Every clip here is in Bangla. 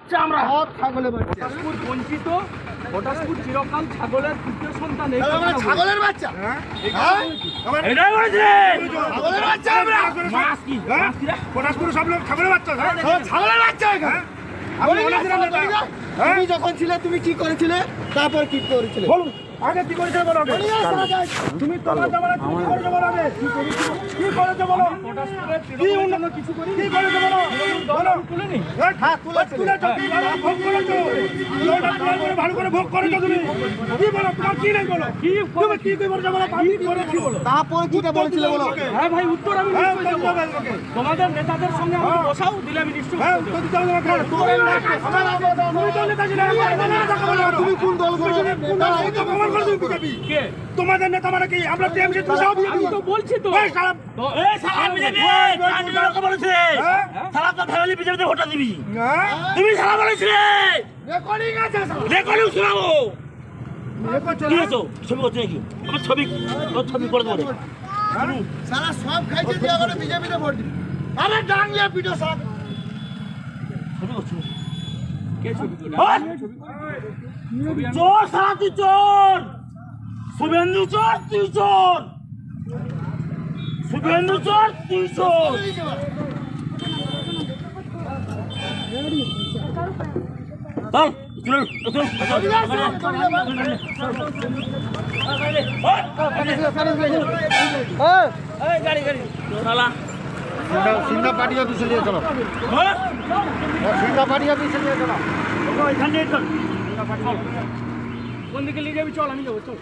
আমরা ছাগলের বাচ্চা বঞ্চিত পটাশপুর চিরকাল ছাগলের তৃতীয় সন্তান ছাগলের বাচ্চা এটাই বলেছে ছাগলের বাচ্চা আমরা মাছ কি পটাশপুর সব লোক ছাগলের বাচ্চা ছাগলের বাচ্চা তুমি যখন ছিলে তুমি কি করেছিলে তারপর কি করেছিলে বলুন আগে কি করেছিলে বলো তুমি তোমার জামানা কি করেছো বলো আগে কি করেছো বলো পটাশপুরে কি অন্য কিছু করি কি করেছো বলো বলো তুলেনি হ্যাঁ তুলেছো ভোগ করেছো ভালো করে ভোগ করেছো তুমি কি বলো তোমার কি নেই বলো কি তুমি কি করেছো বলো আমি কি করেছি বলো তারপর কিটা বলেছিলে বলো হ্যাঁ ভাই উত্তর আমি তোমাদের নেতাদের সঙ্গে আমি বসাও দিলে আমি নিশ্চয় হ্যাঁ তুমি তো নেতা ছিলে তুমি কোন দল করো তোমাদের নেতা মানে কি আমরা টিএমসি আমি তো বলছি তো এই সারা বিজেপি বলেছে সারা তো ফ্যামিলি বিজেপিতে ভোট দিবি তুমি সারা বলেছিলে রেকর্ডিং আছে রেকর্ডিং শোনাবো কি আছো ছবি করতে নাকি আমার ছবি ছবি করে দেবো সারা সব খাইছে দিয়া করে বিজেপিতে ভোট দিবি আরে ডাঙ্গিয়া পিটো সব ছবি করছো কে ছবি করে চোর সারা তুই চোর শুভেন্দু চোর তুই চোর শুভেন্দু চোর তুই চোর সিন্ধা পাটিয়া পিছিয়ে নিয়ে চলো সিন্ধা পাটিয়া পিছিয়ে নিয়ে চলো এখানে চল কোন দিকে নিয়ে যাবি চল আমি যাবো চল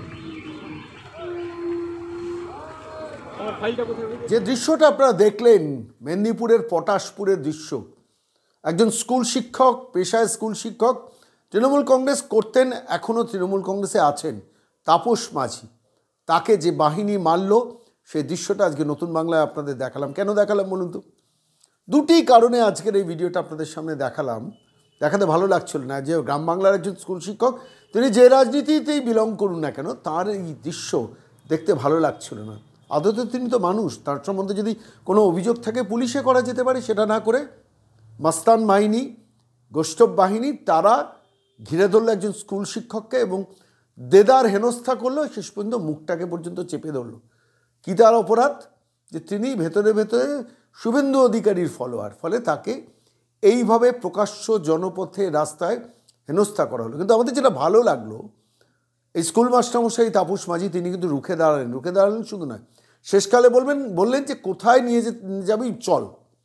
যে দৃশ্যটা আপনারা দেখলেন মেদিনীপুরের পটাশপুরের দৃশ্য একজন স্কুল শিক্ষক পেশায় স্কুল শিক্ষক তৃণমূল কংগ্রেস করতেন এখনও তৃণমূল কংগ্রেসে আছেন তাপস মাঝি তাকে যে বাহিনী মারল সেই দৃশ্যটা আজকে নতুন বাংলায় আপনাদের দেখালাম কেন দেখালাম বলুন তো দুটি কারণে আজকের এই ভিডিওটা আপনাদের সামনে দেখালাম দেখাতে ভালো লাগছিল না যে গ্রাম বাংলার একজন স্কুল শিক্ষক তিনি যে রাজনীতিতেই বিলং করুন না কেন তার এই দৃশ্য দেখতে ভালো লাগছিল না আদতে তিনি তো মানুষ তার সম্বন্ধে যদি কোনো অভিযোগ থাকে পুলিশে করা যেতে পারে সেটা না করে মাস্তান বাহিনী গোষ্ঠব বাহিনী তারা ঘিরে ধরলো একজন স্কুল শিক্ষককে এবং দেদার হেনস্থা করলো শেষ পর্যন্ত মুখটাকে পর্যন্ত চেপে ধরলো কী তার অপরাধ যে তিনি ভেতরে ভেতরে শুভেন্দু অধিকারীর ফলোয়ার ফলে তাকে এইভাবে প্রকাশ্য জনপথে রাস্তায় হেনস্থা করা হলো কিন্তু আমাদের যেটা ভালো লাগলো এই স্কুল মাস্টারমশাই তাপস মাঝি তিনি কিন্তু রুখে দাঁড়ালেন শুধু নয় শেষকালে বললেন যে কোথায় নিয়ে যাবি চল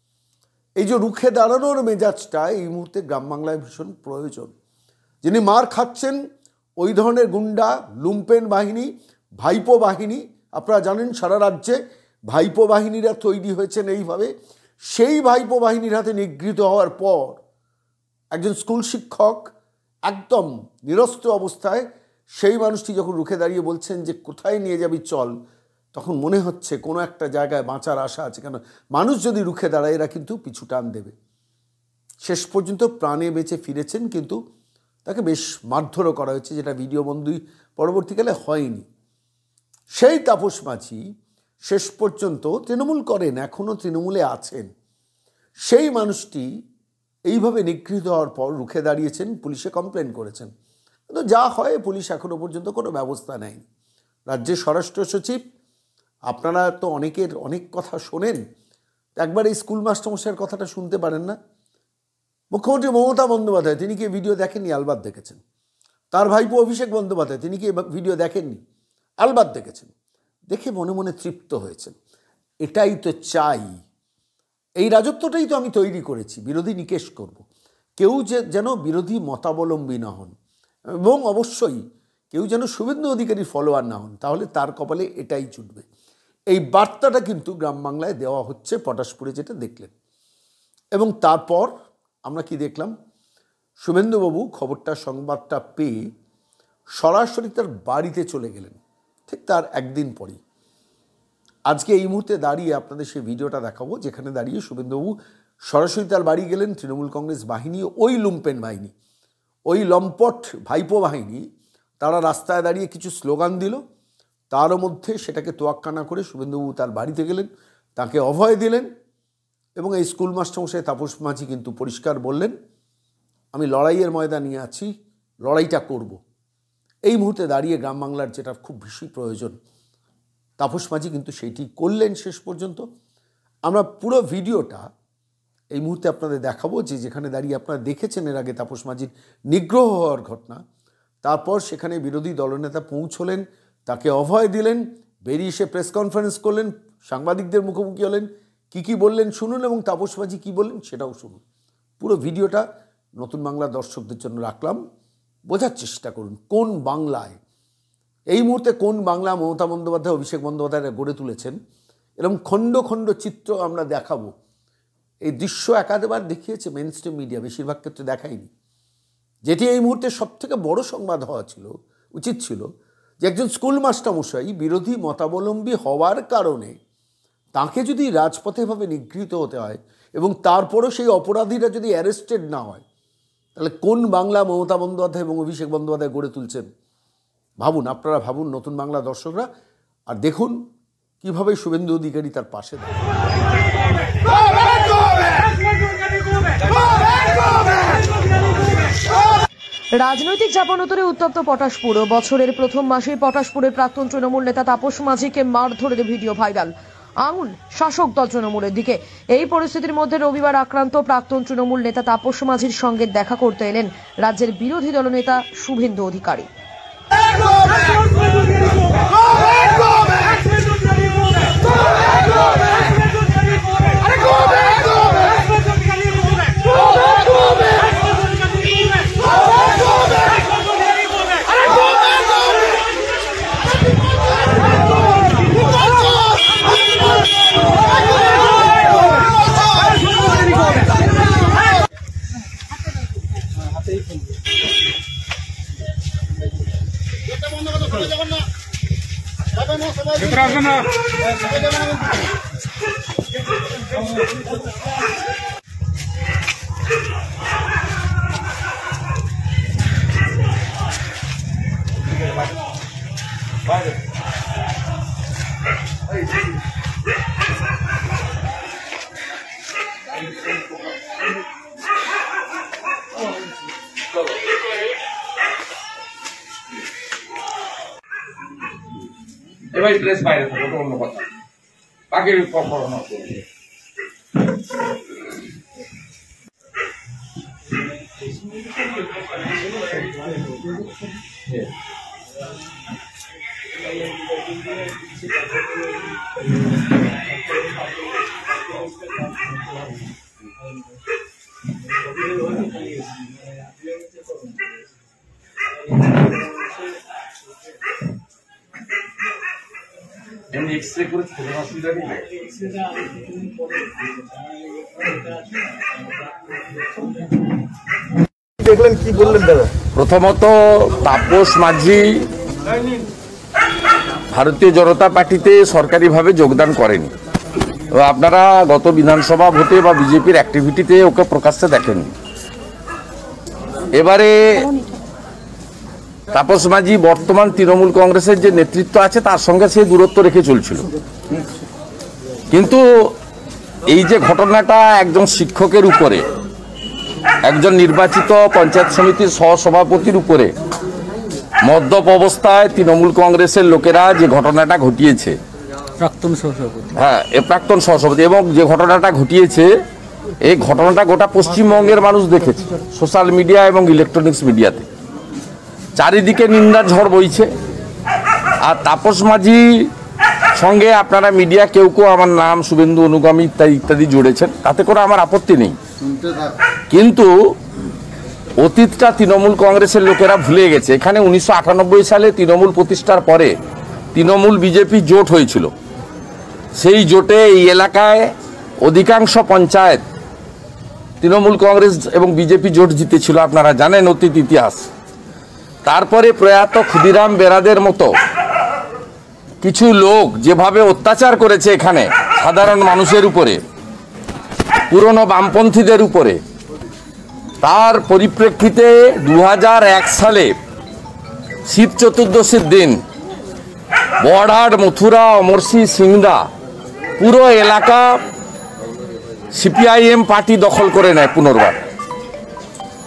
এই যে রুখে দাঁড়ানোর মেজাজটা এই মুহূর্তে গ্রাম বাংলায় ভীষণ প্রয়োজন যিনি মার খাচ্ছেন ওই ধরনের গুন্ডা লুম্পেন বাহিনী ভাইপো বাহিনী আপনারা জানেন সারা রাজ্যে ভাইপো বাহিনীরা তৈরি হয়েছেন এইভাবে সেই ভাইপো বাহিনীর হাতে নিগৃহীত হওয়ার পর একজন স্কুল শিক্ষক একদম নিরস্ত্র অবস্থায় সেই মানুষটি যখন রুখে দাঁড়িয়ে বলছেন যে কোথায় নিয়ে যাবি চল তখন মনে হচ্ছে কোনো একটা জায়গায় বাঁচার আশা আছে কেন মানুষ যদি রুখে দাঁড়ায় এরা কিন্তু পিছু টান দেবে শেষ পর্যন্ত প্রাণে বেঁচে ফিরেছেন কিন্তু তাকে বেশ মারধরও করা হয়েছে যেটা ভিডিও বন্দী পরবর্তীকালে হয়নি সেই তাপস মাঝি শেষ পর্যন্ত তৃণমূল করেন এখনও তৃণমূলে আছেন সেই মানুষটি এইভাবে নিগৃহীত হওয়ার পর রুখে দাঁড়িয়েছেন পুলিশে কমপ্লেন করেছেন কিন্তু যা হয় পুলিশ এখনও পর্যন্ত কোনো ব্যবস্থা নেয়নি রাজ্যের স্বরাষ্ট্র সচিব আপনারা তো অনেকের অনেক কথা শোনেন একবার এই স্কুল মাস্টারমশাইয়ের কথাটা শুনতে পারেন না মুখ্যমন্ত্রী মমতা বন্দ্যোপাধ্যায় তিনি কি ভিডিও দেখেননি আলবাত দেখেছেন তার ভাইপো অভিষেক বন্দ্যোপাধ্যায় তিনি কি ভিডিও দেখেননি আলবাত দেখেছেন দেখে মনে মনে তৃপ্ত হয়েছেন এটাই তো চাই এই রাজত্বটাই তো আমি তৈরি করেছি বিরোধী নিকেশ করব কেউ যেন বিরোধী মতাবলম্বী না হন এবং অবশ্যই কেউ যেন শুভেন্দু অধিকারীর ফলোয়ার না হন তাহলে তার কপালে এটাই জুটবে এই বার্তাটা কিন্তু গ্রাম বাংলায় দেওয়া হচ্ছে পটাশপুরে যেটা দেখলেন এবং তারপর আমরা কি দেখলাম শুভেন্দুবাবু খবরটা সংবাদটা পেয়ে সরাসরি তার বাড়িতে চলে গেলেন ঠিক তার একদিন পরেই আজকে এই মুহূর্তে দাঁড়িয়ে আপনাদের সেই ভিডিওটা দেখাবো যেখানে দাঁড়িয়ে শুভেন্দুবাবু সরাসরি তার বাড়ি গেলেন তৃণমূল কংগ্রেস বাহিনী ওই লুম্পেন বাহিনী ওই লম্পট ভাইপো বাহিনী তারা রাস্তায় দাঁড়িয়ে কিছু স্লোগান দিল তার মধ্যে সেটাকে তোয়াক্কা না করে শুভেন্দুবাবু তার বাড়িতে গেলেন তাকে অভয় দিলেন এবং এই স্কুল মাস্টারমশাই তাপস মাঝি কিন্তু পরিষ্কার বললেন আমি লড়াইয়ের ময়দানে আছি, লড়াইটা করব। এই মুহূর্তে দাঁড়িয়ে গ্রাম বাংলার যেটা খুব বেশি প্রয়োজন, তাপস মাঝি কিন্তু সেইটি করলেন শেষ পর্যন্ত। আমরা পুরো ভিডিওটা এই মুহূর্তে আপনাদের দেখাবো, যে যেখানে দাঁড়িয়ে আপনারা দেখেছেন এর আগে তাপস মাঝির নিগ্রহ হওয়ার ঘটনা। তারপর সেখানে বিরোধী দলনেতা পৌঁছলেন, তাকে অভয় দিলেন, বেরিয়ে এসে প্রেস কনফারেন্স করলেন, সাংবাদিকদের মুখোমুখি হলেন, কি বললেন শুনুন, এবং তাপস মাঝি কী বললেন সেটাও শুনুন। পুরো ভিডিওটা নতুন বাংলার দর্শকদের জন্য রাখলাম, বোঝার চেষ্টা করুন কোন বাংলায় এই মুহূর্তে, কোন বাংলা মমতা বন্দ্যোপাধ্যায়, অভিষেক বন্দ্যোপাধ্যায়রা গড়ে তুলেছেন। এরকম খণ্ড খণ্ড চিত্র আমরা দেখাবো। এই দৃশ্য একাধিকবার দেখিয়েছে মেইন স্ট্রিম মিডিয়া, বেশিরভাগ ক্ষেত্রে দেখায়নি। যেটি এই মুহূর্তে সবথেকে বড় সংবাদ হওয়া উচিত ছিল, যে একজন স্কুল মাস্টারমশাই বিরোধী মতাবলম্বী হওয়ার কারণে তাকে যদি রাজপথে এভাবে নিগৃহীত হতে হয়, এবং তারপরও সেই অপরাধীরা যদি অ্যারেস্টেড না হয়, তাহলে কোন বাংলা মমতা বন্দ্যোপাধ্যায় এবং অভিষেক বন্দ্যোপাধ্যায় গড়ে তুলছেন? ভাবুন, আপনারা ভাবুন, নতুন বাংলা দর্শকরা, আর দেখুন কীভাবে শুভেন্দু অধিকারী তার পাশে রাজনৈতিক চাপানোতরে উত্তপ্ত পটাশপুর। বছরের প্রথম মাসে পটাশপুরের প্রাক্তন তৃণমূল নেতা তাপস মাঝিকে মারধরের ভিডিও ভাইরাল, আঙুল শাসক দল তৃণমূলের দিকে। এই পরিস্থিতির মধ্যে রবিবার আক্রান্ত প্রাক্তন তৃণমূল নেতা তাপস মাঝির সঙ্গে দেখা করতে এলেন রাজ্যের বিরোধী দলনেতা শুভেন্দু অধিকারী। এবার ড্রেস বাইরে থাকো, ওটা অন্য কথা। বাকি পড়াশোনা করবে। এমনি এক্সরে করে ছোট অসুবিধা নেই। দেখলেন, কি বললেন দাদা? প্রথমত তাপস মাঝি ভারতীয় জনতা পার্টিতে সরকারিভাবে যোগদান করেনি। আপনারা গত বিধানসভা ভোটে বা বিজেপির অ্যাক্টিভিটিতে ওকে প্রকাশ্যে দেখেননি। এবারে তাপস মাঝি বর্তমান তৃণমূল কংগ্রেসের যে নেতৃত্ব আছে তার সঙ্গে সে দূরত্ব রেখে চলছিল, কিন্তু এই যে ঘটনাটা একজন শিক্ষকের উপরে, একজন নির্বাচিত পঞ্চায়েত সমিতির সহসভাপতির উপরে মদ্যপ অবস্থায় তৃণমূল কংগ্রেসের লোকেরা যে ঘটনাটা ঘটিয়েছে, প্রাক্তন সহসভাপতি, এবং যে ঘটনাটা ঘটিয়েছে এই ঘটনাটা গোটা পশ্চিমবঙ্গের মানুষ দেখেছে সোশ্যাল মিডিয়া এবং ইলেকট্রনিক্স মিডিয়াতে। চারিদিকে নিন্দার ঝড় বইছে। আর তাপস মাঝি সঙ্গে আপনারা মিডিয়া কেউ আমার নাম শুভেন্দু অনুগামী ইত্যাদি ইত্যাদি জুড়েছেন, তাতে করে আমার আপত্তি নেই, কিন্তু অতীতটা তৃণমূল কংগ্রেসের লোকেরা ভুলে গেছে। এখানে 1998 সালে তৃণমূল প্রতিষ্ঠার পরে তৃণমূল বিজেপি জোট হয়েছিল। সেই জোটে এই এলাকায় অধিকাংশ পঞ্চায়েত তৃণমূল কংগ্রেস এবং বিজেপি জোট জিতেছিল, আপনারা জানেন অতীত ইতিহাস। তারপরে প্রয়াত ক্ষুদিরাম বেরাদের মতো কিছু লোক যেভাবে অত্যাচার করেছে এখানে সাধারণ মানুষের উপরে, পুরনো বামপন্থীদের উপরে, তার পরিপ্রেক্ষিতে 2001 সালে শিব চতুর্দশীর দিন বড়হাট, মথুরা, অমরসি, সিংদা পুরো এলাকা সিপিআইএম পার্টি দখল করে নেয় পুনর্বার।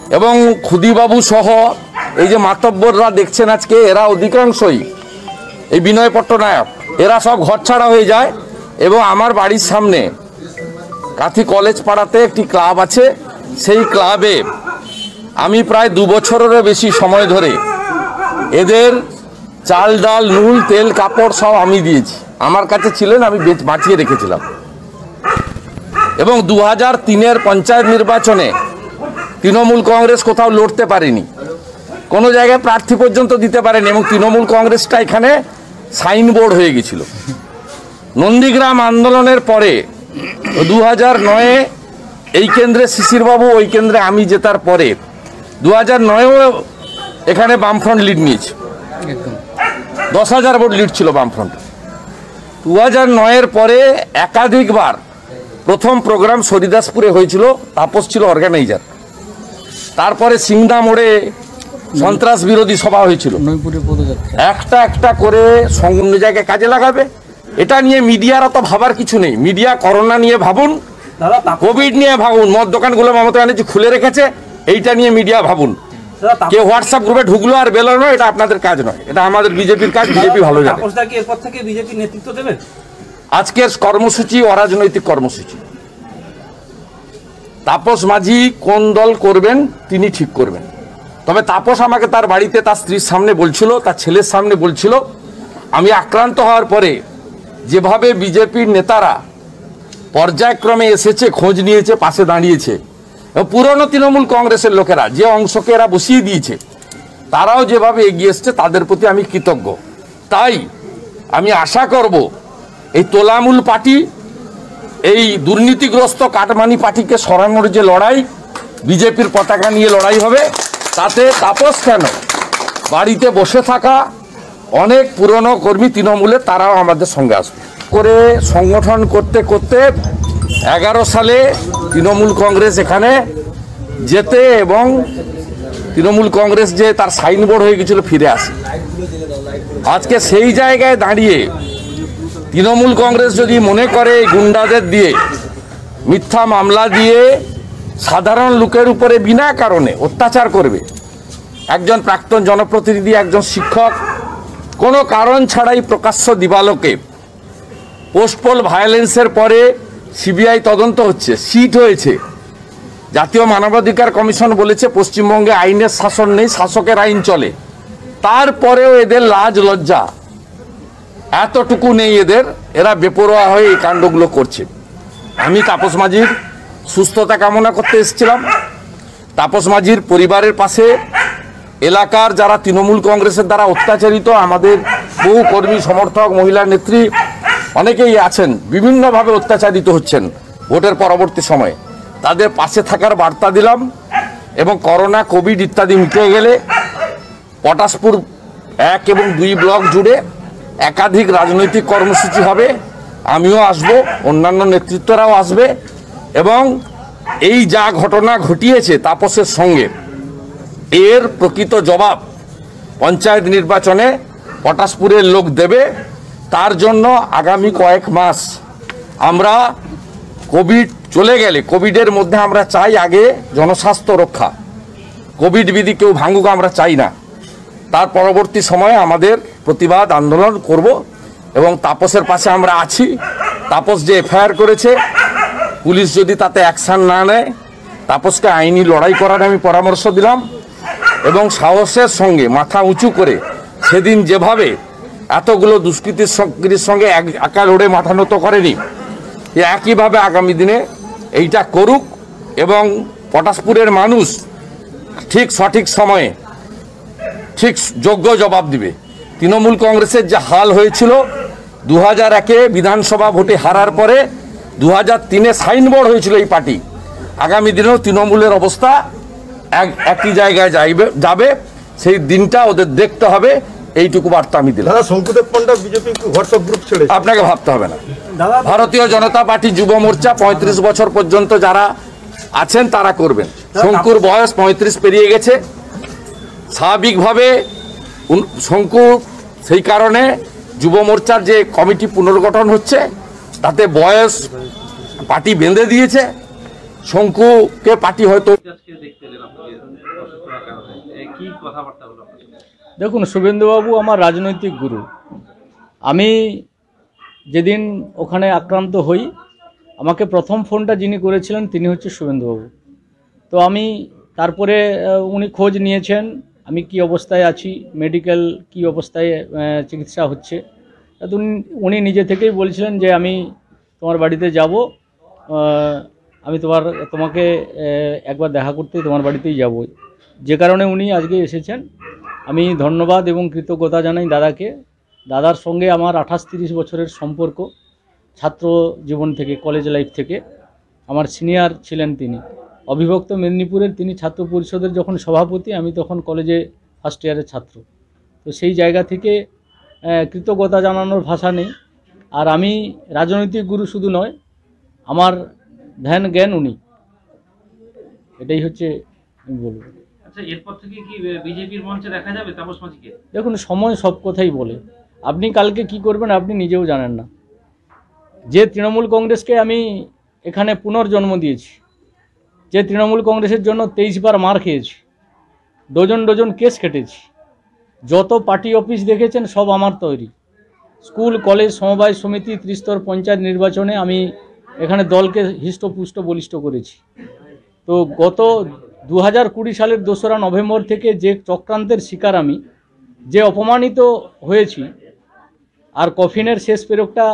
এবং খুদিবাবু সহ এই যে মাতব্বররা দেখছেন আজকে, এরা অধিকাংশই এই বিনয় পট্টনায়ক, এরা সব ঘরছাড়া হয়ে যায়। এবং আমার বাড়ির সামনে কাথি কলেজ পাড়াতে একটি ক্লাব আছে, সেই ক্লাবে আমি প্রায় 2 বছরেরও বেশি সময় ধরে এদের চাল ডাল নুন তেল কাপড় সব আমি দিয়েছি। আমার কাছে ছিলেন, আমি বাঁচিয়ে রেখেছিলাম। এবং 2003-এর পঞ্চায়েত নির্বাচনে তৃণমূল কংগ্রেস কোথাও লড়তে পারেনি, কোনো জায়গায় প্রার্থী পর্যন্ত দিতে পারেনি, এবং তৃণমূল কংগ্রেসটা এখানে সাইনবোর্ড হয়ে গেছিল। নন্দীগ্রাম আন্দোলনের পরে 2009-এ এই কেন্দ্রে শিশিরবাবু, ওই কেন্দ্রে আমি জেতার পরে 2009-এও এখানে বামফ্রন্ট লিড নিয়েছে, 10,000 ভোট লিড ছিল বামফ্রন্ট। 2009-এর পরে একাধিকবার প্রথম প্রোগ্রাম হরিদাসপুরে হয়েছিল, তাপস ছিল অর্গানাইজার। তারপরে সিংদা মোড়ে সন্ত্রাস বিরোধী সভা হয়েছিল। একটা একটা করে অন্য জায়গায় কাজে লাগাবে, এটা নিয়ে মিডিয়ার অত ভাবার কিছু নেই। মিডিয়া করোনা নিয়ে ভাবুন, কোভিড নিয়ে ভাবুন, মদ দোকানগুলো মমতা ব্যানার্জি খুলে রেখেছে, এইটা নিয়ে মিডিয়া ভাবুন। কে হোয়াটসঅ্যাপ গ্রুপে ঢুকলো আর বেরোলো, এটা আপনাদের কাজ নয়, এটা আমাদের বিজেপির কাজ। বিজেপি ভালো জানে। এরপর থেকে বিজেপি নেতৃত্ব দেবেন। আজকের কর্মসূচি অরাজনৈতিক কর্মসূচি। তাপস মাঝি কোন দল করবেন তিনি ঠিক করবেন। তবে তাপস আমাকে তার বাড়িতে তার স্ত্রীর সামনে বলছিল, তার ছেলের সামনে বলছিল, আমি আক্রান্ত হওয়ার পরে যেভাবে বিজেপির নেতারা পর্যায়ক্রমে এসেছে, খোঁজ নিয়েছে, পাশে দাঁড়িয়েছে, পুরনো তৃণমূল কংগ্রেসের লোকেরা যে অংশকে এরা বসিয়ে দিয়েছে, তারাও যেভাবে এগিয়ে এসছে, তাদের প্রতি আমি কৃতজ্ঞ। তাই আমি আশা করব এই তোলামূল পার্টি, এই দুর্নীতিগ্রস্ত কাটমানি পার্টিকে সরানোর যে লড়াই, বিজেপির পতাকা নিয়ে লড়াই হবে, তাতে তাপস কেন, বাড়িতে বসে থাকা অনেক পুরনো কর্মী তৃণমূলের, তারাও আমাদের সঙ্গে আসবে। করে সংগঠন করতে করতে 11 সালে তৃণমূল কংগ্রেস এখানে যেতে, এবং তৃণমূল কংগ্রেস যে তার সাইনবোর্ড হয়ে গেছিল, ফিরে আসে। আজকে সেই জায়গায় দাঁড়িয়ে তৃণমূল কংগ্রেস যদি মনে করে গুন্ডাদের দিয়ে, মিথ্যা মামলা দিয়ে সাধারণ লোকের উপরে বিনা কারণে অত্যাচার করবে, একজন প্রাক্তন জনপ্রতিনিধি, একজন শিক্ষক কোনো কারণ ছাড়াই প্রকাশ্য দিবালোকে, পোস্টপোল ভায়োলেন্সের পরে সিবিআই তদন্ত হচ্ছে, সিট হয়েছে, জাতীয় মানবাধিকার কমিশন বলেছে পশ্চিমবঙ্গে আইনের শাসন নেই, শাসকের আইন চলে, তারপরেও এদের লাজ লজ্জা এতটুকু নেই এদের, এরা বেপরোয়া হয়ে এই কাণ্ডগুলো করছে। আমি তাপস মাঝির সুস্থতা কামনা করতে এসেছিলাম। তাপস মাঝির পরিবারের পাশে এলাকার যারা তৃণমূল কংগ্রেসের দ্বারা অত্যাচারিত, আমাদের বহু কর্মী সমর্থক, মহিলা নেত্রী অনেকেই আছেন, বিভিন্নভাবে অত্যাচারিত হচ্ছেন ভোটের পরবর্তী সময়ে, তাদের পাশে থাকার বার্তা দিলাম। এবং করোনা, কোভিড ইত্যাদি মিটে গেলে পটাশপুর 1 এবং 2 ব্লক জুড়ে একাধিক রাজনৈতিক কর্মসূচি হবে, আমিও আসব, অন্যান্য নেতৃত্বরাও আসবে। এবং এই যা ঘটনা ঘটিয়েছে তাপসের সঙ্গে, এর প্রকৃত জবাব পঞ্চায়েত নির্বাচনে পটাশপুরের লোক দেবে। তার জন্য আগামী কয়েক মাস আমরা, কোভিড চলে গেলে, কোভিডের মধ্যে আমরা চাই আগে জনস্বাস্থ্য রক্ষা, কোভিড বিধি কেউ ভাঙুক আমরা চাই না। তার পরবর্তী সময়ে আমাদের প্রতিবাদ আন্দোলন করব, এবং তাপসের পাশে আমরা আছি। তাপস যে এফআইআর করেছে, পুলিশ যদি তাতে অ্যাকশান না নেয়, তাপসকে আইনি লড়াই করার আমি পরামর্শ দিলাম। এবং সাহসের সঙ্গে মাথা উঁচু করে, সেদিন যেভাবে এতগুলো দুষ্কৃতির সঙ্গে একা লড়ে মাথা নত করেনি, একইভাবে আগামী দিনে এইটা করুক, এবং পটাশপুরের মানুষ ঠিক সঠিক সময়ে ঠিক যোগ্য জবাব দিবে। তৃণমূল কংগ্রেসের যে হাল হয়েছিল 2001-এ বিধানসভা ভোটে হারার পরে, 2003-এ সাইনবোর্ড হয়েছিল এই পার্টি, আগামী দিনেও তৃণমূলের অবস্থা একই জায়গায় যাবে, সেই দিনটা ওদের দেখতে হবে। এইটুকু বার্তা আমি দিলাম। Shankudeb Panda BJP WhatsApp group ছেড়ে, আপনাকে ভাবতে হবে না। ভারতীয় জনতা পার্টি যুব মোর্চা 35 বছর পর্যন্ত যারা আছেন তারা করবেন। শঙ্কুর বয়স 35 পেরিয়ে গেছে, স্বাভাবিকভাবে শঙ্কু, সেই কারণে যুব মোর্চার যে কমিটি পুনর্গঠন হচ্ছে, তাতে বয়স পার্টি বেঁধে দিয়েছে, শঙ্কুকে পার্টি হয়তো আজকে দেখতে এলেন আপনাকে অসুস্থ হওয়ার কারণে কি কথাবার্তা হলো আপনার সাথে? দেখুন, শুভেন্দুবাবু আমার রাজনৈতিক গুরু। আমি যেদিন ওখানে আক্রান্ত হই, আমাকে প্রথম ফোনটা যিনি করেছিলেন তিনি হচ্ছে শুভেন্দুবাবু। তো আমি তারপরে উনি খোঁজ নিয়েছেন আমি কি অবস্থায় আছি, মেডিকেল কি অবস্থায় চিকিৎসা হচ্ছে। তো উনি নিজে থেকেই বলছিলেন যে আমি তোমার বাড়িতে যাব, আমি তোমাকে একবার দেখা করতে তোমার বাড়িতেই যাব। যে কারণে উনি আজকে এসেছেন। আমি ধন্যবাদ এবং কৃতজ্ঞতা জানাই দাদাকে। দাদার সঙ্গে আমার 28-30 বছরের সম্পর্ক, ছাত্র জীবন থেকে, কলেজ লাইফ থেকে। আমার সিনিয়র ছিলেন তিনি। অবিভক্ত মেদিনীপুরের তিনি ছাত্র পরিষদের যখন সভাপতি, আমি তখন কলেজে ফার্স্ট ইয়ারের ছাত্র। তো সেই জায়গা থেকে কৃতজ্ঞতা জানানোর ভাষা নেই। আর আমি রাজনৈতিক গুরু শুধু নয়, আমার ধ্যান জ্ঞান উনি, এটাই হচ্ছে আমি বলব। আচ্ছা, এরপর থেকে কি বিজেপির মঞ্চে দেখা যাবে তাপস মাঝিকে? দেখুন, সময় সব কথাই বলে। আপনি কালকে কি করবেন আপনি নিজেও জানেন না। যে তৃণমূল কংগ্রেসকে আমি এখানে পুনর্জন্ম দিয়েছি, যে তৃণমূল কংগ্রেসের জন্য 23 বার মার খেয়েছি, ডজন কেস কেটেছি, যত পার্টি অফিস দেখেছেন সব আমার তৈরি। স্কুল, কলেজ, সমবায় সমিতি, ত্রিস্তর পঞ্চায়েত নির্বাচনে আমি এখানে দলকে হৃষ্টপুষ্ট বলিষ্ঠ করেছি। তো গত 2020 সালের 2রা নভেম্বর থেকে যে চক্রান্তের শিকার আমি, যে অপমানিত হয়েছি, আর কফিনের শেষ পেরকটা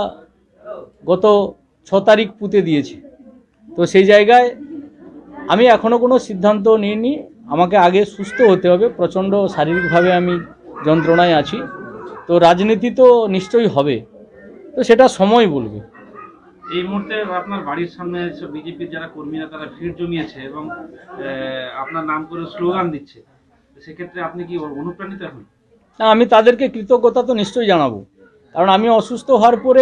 গত 6 তারিখ পুঁতে দিয়েছে। তো সেই জায়গায় আমি এখনও কোনো সিদ্ধান্ত নিইনি। আমাকে আগে সুস্থ হতে হবে, প্রচণ্ড শারীরিকভাবে আমি যন্ত্রণায় আছি। তো রাজনীতি তো নিশ্চয়ই হবে, তো সেটা সময় বলবে। এই মুহূর্তে আপনার বাড়ির সামনে বিজেপির যারা কর্মীরা তারা ভিড় জমিয়েছে এবং আপনার নাম করে স্লোগান দিচ্ছে, সেক্ষেত্রে আপনি কি অনুপ্রাণিত এখন? না, আমি তাদেরকে কৃতজ্ঞতা তো নিশ্চয়ই জানাবো। কারণ আমি অসুস্থ হওয়ার পরে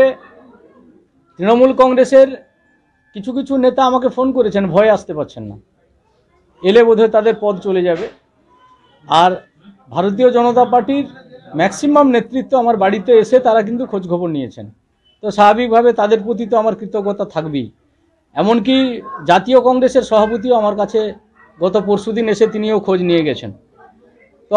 তৃণমূল কংগ্রেসের কিছু কিছু নেতা আমাকে ফোন করেছেন, ভয়ে আসতে পারছেন না, এলে বোধহয় তাদের পদ চলে যাবে। আর ভারতীয় জনতা পার্টির ম্যাক্সিমাম নেতৃত্ব আমার বাড়িতে এসে তারা কিন্তু খোঁজখবর নিয়েছেন। তো স্বাভাবিকভাবে তাদের প্রতি তো আমার কৃতজ্ঞতা থাকবেই। এমনকি জাতীয় কংগ্রেসের সভাপতিও আমার কাছে গত পরশুদিন এসে তিনিও খোঁজ নিয়ে গেছেন। তো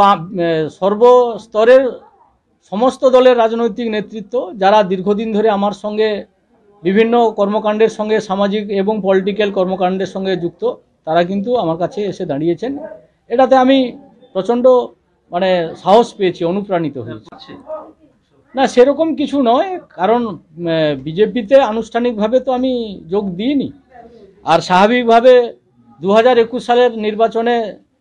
সর্বস্তরের সমস্ত দলের রাজনৈতিক নেতৃত্ব যারা দীর্ঘদিন ধরে আমার সঙ্গে বিভিন্ন কর্মকাণ্ডের সঙ্গে, সামাজিক এবং পলিটিক্যাল কর্মকাণ্ডের সঙ্গে যুক্ত, তারা কিন্তু আমার কাছে এসে দাঁড়িয়েছেন। এটাতে আমি প্রচণ্ড সাহস পেয়েছি, অনুপ্রাণিত হয়েছি। না, সেরকম কিছু নয়, কারণ বিজেপিতে আনুষ্ঠানিকভাবে তো আমি যোগ দিইনি। আর স্বাভাবিকভাবে 2021 সালের নির্বাচনে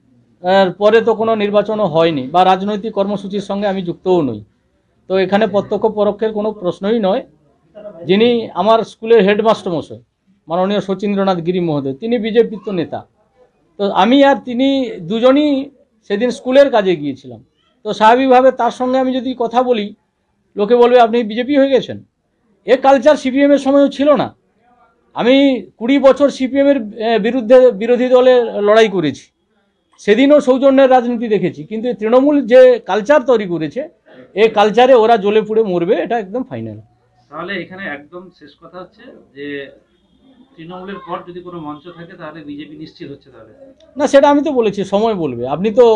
পরে তো কোনো নির্বাচনও হয়নি, বা রাজনৈতিক কর্মসূচির সঙ্গে আমি যুক্তও নই। তো এখানে প্রত্যক্ষ পরোক্ষের কোনো প্রশ্নই নয়। যিনি আমার স্কুলের হেডমাস্টার মশাই মাননীয় শচীন্দ্রনাথ গিরি মহোদয়, তিনি বিজেপির তো নেতা। তো আমি আর তিনি দুজনই সেদিন স্কুলের কাজে গিয়েছিলাম। তো স্বাভাবিকভাবে তার সঙ্গে আমি যদি কথা বলি, লোকে বলবে আপনি বিজেপি হয়ে গেছেন। এ কালচার সিপিএমের সময়ও ছিল না। আমি 20 বছর সিপিএমের বিরুদ্ধে বিরোধী দলে লড়াই করেছি, সেদিনও সৌজন্যের রাজনীতি দেখেছি। কিন্তু তৃণমূল যে কালচার তৈরি করেছে, এই কালচারে ওরা জ্বলে পুড়ে মরবে, এটা একদম ফাইনাল। তাহলে এখানে একদম শেষ কথা হচ্ছে যে তৃণমূলের পর যদি কোনো মঞ্চ থাকে তাহলে বিজেপি নিশ্চিত হচ্ছে। তাহলে না, সেটা আমি তো বলেছি, সময় বলবে। আপনি তো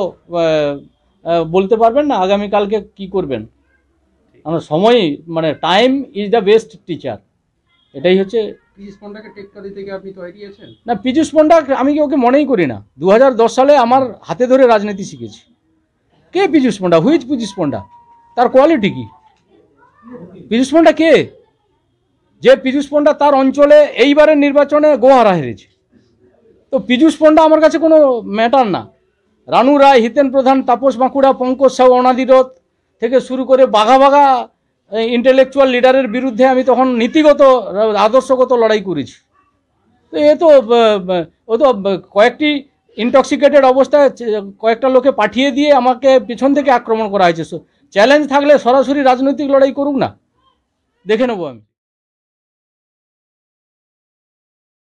বলতে পারবেন না আগামীকালকে কি করবেন। আমরা সময়, time is the best teacher, এটাই হচ্ছে। পীযূষ পণ্ডাকে টেক্কা দিতে গিয়ে আপনি তৈরি আছেন? না, পীযূষ পণ্ডা আমি ওকে মনেই করি না। 2010 সালে আমার হাতে ধরে রাজনীতি শিখেছি। কে পীযূষ পণ্ডা? হুইজ পীযূষ পণ্ডা? তার কোয়ালিটি কি? পীযূষ পণ্ডা কে? যে পীযূষ পণ্ডা তার অঞ্চলে এইবারের নির্বাচনে গোহারা হেরেছে। তো পীযূষ পণ্ডা আমার কাছে কোনো ম্যাটার না। রানু রায়, হিতেন প্রধান, তাপস বাঁকুড়া, পঙ্কজ সাউ, অনাদিরত থেকে শুরু করে বাঘা বাঘা ইন্টেলেকচুয়াল লিডারের বিরুদ্ধে আমি তখন নীতিগত, আদর্শগত লড়াই করেছি। তো ও তো কয়েকটি ইনটক্সিকেটেড অবস্থায় কয়েকটা লোকে পাঠিয়ে দিয়ে আমাকে পেছন থেকে আক্রমণ করা হয়েছে। চ্যালেঞ্জ থাকলে সরাসরি রাজনৈতিক লড়াই করুক না, দেখে নেবো আমি।